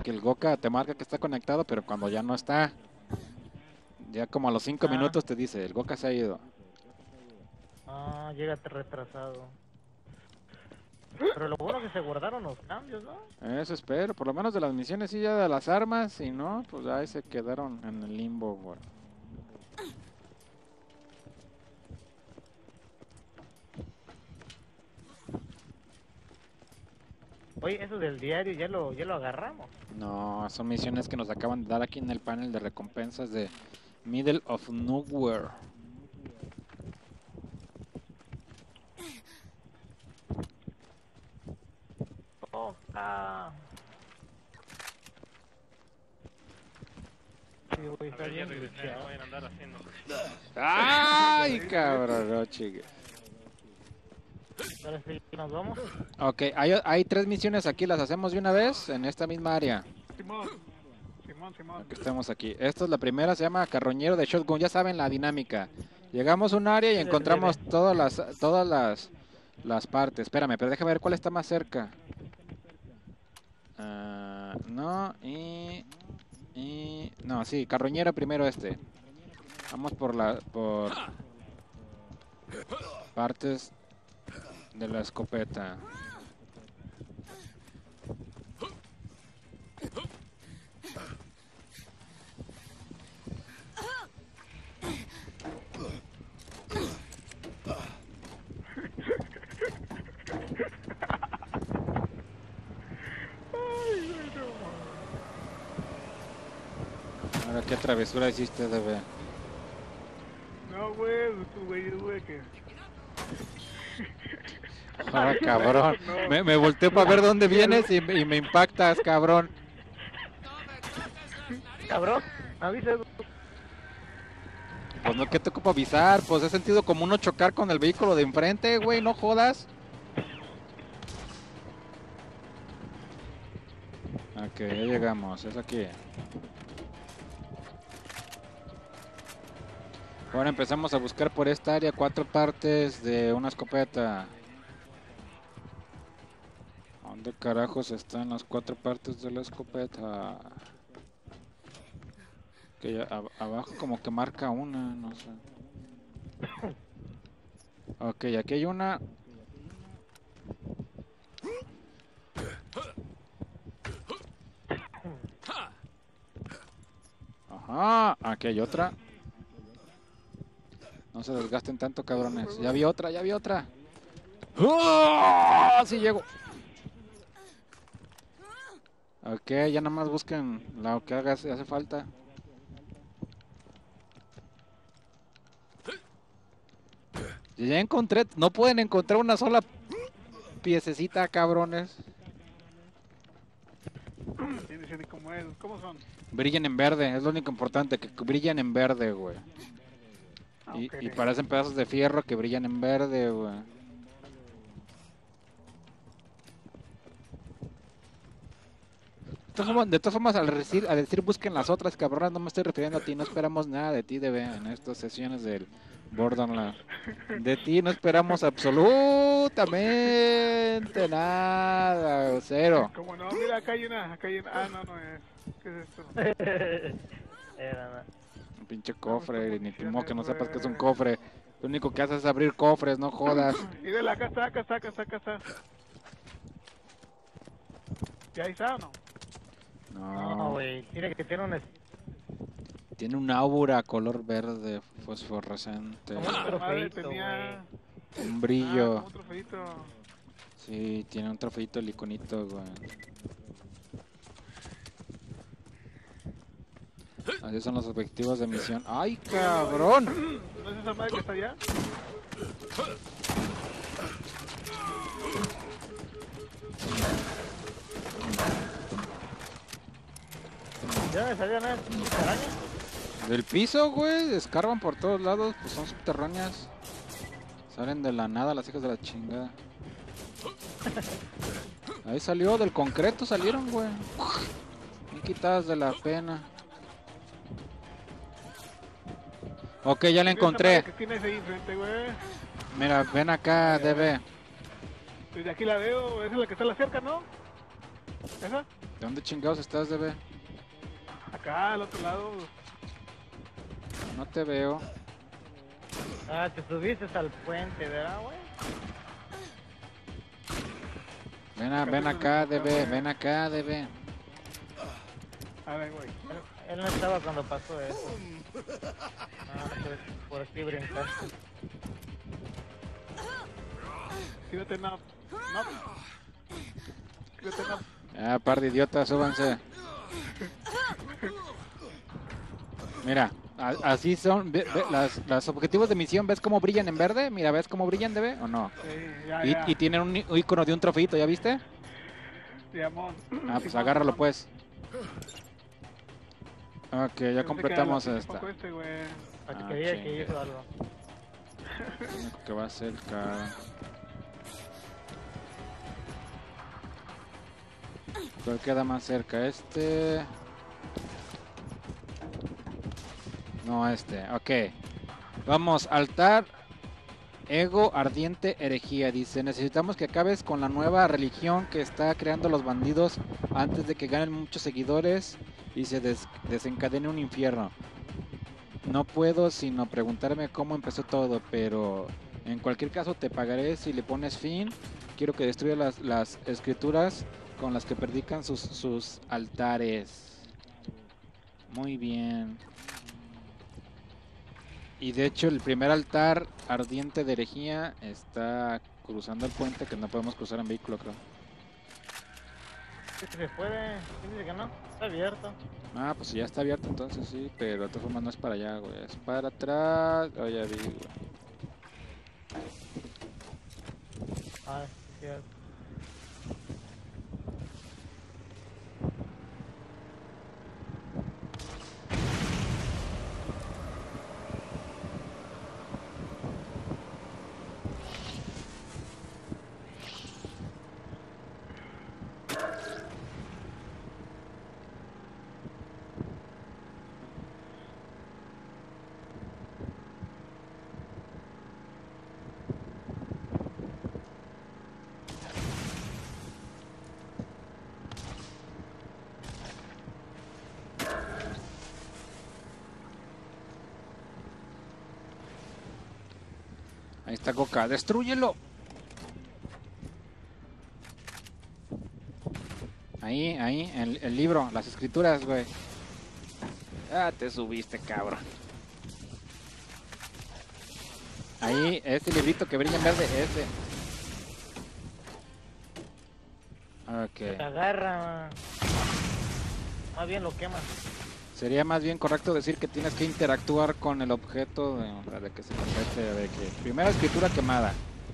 que el Goka te marca que está conectado, pero cuando ya no está, ya como a los 5 minutos te dice, el Goka se ha ido. Ah, llégate retrasado. Pero lo bueno que se guardaron los cambios, ¿no? Eso espero, por lo menos de las misiones sí, ya de las armas, si no, pues ahí se quedaron en el limbo, güey. Oye, eso del diario ya lo agarramos. No, son misiones que nos acaban de dar aquí en el panel de recompensas de Middle of Nowhere. Toca. Sí, güey, está bien glitchado. Vayan a andar haciendo. ¡Ay, cabrón! No, chique. Ahora sí, nos vamos. Ok, hay 3 misiones aquí, las hacemos de una vez en esta misma área. Simón. Que estamos aquí. Esta es la primera, se llama Carroñero de Shotgun. Ya saben la dinámica. Llegamos a un área y encontramos todas las partes. Espérame, pero déjame ver cuál está más cerca. No, no, sí, Carroñero primero este. Vamos por partes de la escopeta. Ahora, ¿qué travesura hiciste, DB? No, güey, tú, güey, que... Ah, cabrón. No. Me volteo para ver dónde vienes y me impactas, cabrón. Cabrón, avisa. Pues no, ¿qué te ocupo avisar? Pues he sentido como uno chocar con el vehículo de enfrente, güey, no jodas. Ok, ya llegamos, es aquí. Ahora empezamos a buscar por esta área 4 partes de una escopeta. ¿Dónde carajos están las 4 partes de la escopeta? Que abajo como que marca una, no sé. Ok, aquí hay una. Ajá, aquí hay otra. No se desgasten tanto, cabrones. Ya vi otra, ya vi otra. ¡Oh! Sí llego. Ok, ya nada más busquen lo que hace falta. Ya encontré, no pueden encontrar una sola piececita, cabrones. ¿Cómo es? ¿Cómo son? Brillan en verde, es lo único importante, que brillan en verde, güey. Okay. Y parecen pedazos de fierro que brillan en verde, güey. De todas formas, al decir busquen las otras, cabronas, no me estoy refiriendo a ti, no esperamos nada de ti, DB, en estas sesiones del Borderlands. De ti no esperamos absolutamente nada, cero. ¿Cómo no? Mira, acá hay una. Ah, no, no es. ¿Qué es esto? Un pinche cofre, ni tu modo que no sepas que es un cofre. Lo único que haces es abrir cofres, no jodas. Mírala, acá está. ¿Ya ahí está o no? No, güey, tiene que tener un... Tiene un aura color verde fosforescente. Como un trofeito, tenía... Un brillo. como un trofeito. Sí, tiene un trofeito el iconito, güey. Así son los objetivos de misión. ¡Ay, cabrón! ¿No es esa madre que está allá? ¿De dónde salían las arañas? Del piso, güey. Escarban por todos lados. Pues son subterráneas. Salen de la nada las hijas de la chingada. Ahí salió, del concreto salieron, güey. Bien quitadas de la pena. Ok, ya la encontré. ¿Qué tienes ahí enfrente, güey? Mira, ven acá, DB. Desde aquí la veo. Esa es la que está a la cerca, ¿no? ¿Esa? ¿De dónde chingados estás, DB? Acá, al otro lado. No te veo. Ah, te subiste al puente, ¿verdad, güey? Ven acá, DB. Ven acá, DB. A ver, güey. Él no estaba cuando pasó eso. Ah, pues por aquí brincaste. Quítate, no. No. Quítate, no. Ah, par de idiotas, súbanse. Mira, así son los objetivos de misión. ¿Ves cómo brillan en verde? Mira, ¿ves cómo brillan, DB o no? Sí, ya, Y, ya. y tienen un icono de un trofeito, ¿ya viste? Diamond. Ah, pues Simón, agárralo Simón. pues. Ok, ya completamos esta. Este, güey. Para que Ah, diga que chingue. hizo algo. Lo único que va a hacer cada... ¿Cuál queda más cerca? Este... No, este. Ok. Vamos, altar, ego, ardiente, herejía. Dice, necesitamos que acabes con la nueva religión que está creando los bandidos antes de que ganen muchos seguidores y se desencadene un infierno. No puedo sino preguntarme cómo empezó todo, pero en cualquier caso te pagaré si le pones fin. Quiero que destruya las escrituras con las que predican sus altares. Muy bien. Y de hecho el primer altar ardiente de herejía está cruzando el puente que no podemos cruzar en vehículo, creo. Sí, se puede. ¿Quién dice que no? Está abierto. Ah, pues ya está abierto entonces sí, pero de todas formas no es para allá, güey. Es para atrás. Oh, ya vi, güey. Ah, sí, cierto. Ahí está Goka, destrúyelo. Ahí, el libro, las escrituras, güey. Ah, te subiste, cabrón. Ahí, este librito que brilla en verde, ese. Te Ok. agarra. Más bien lo quema. Sería más bien correcto decir que tienes que interactuar con el objeto de que se complete, de que primera escritura quemada.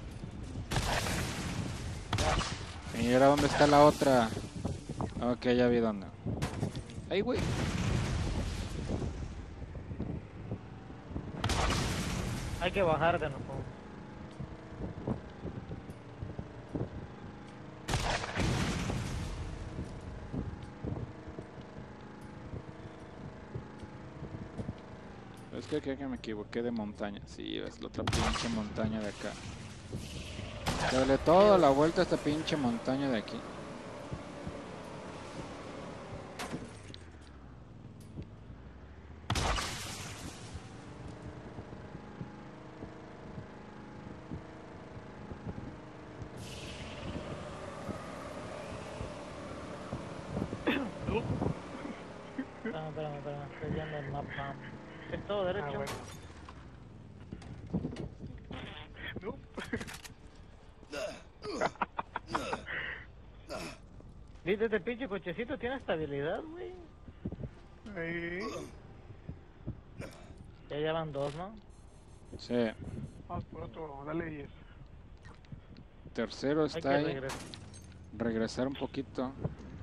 Y ahora dónde está la otra. Ok, ya vi dónde. Ahí, güey. Hay que bajar de nuevo. Es que creo que me equivoqué de montaña. Sí, es la otra pinche montaña de acá. Dale toda la vuelta a esta pinche montaña de aquí. Espérame. Estoy viendo el mapa. Es todo derecho. Ah, bueno. No. ¿Viste este pinche cochecito? Tiene estabilidad, güey. Ahí. Ya llevan dos, ¿no? Sí. Vamos por otro. Dale 10. Tercero Hay está que ahí. regresar. Regresar un poquito.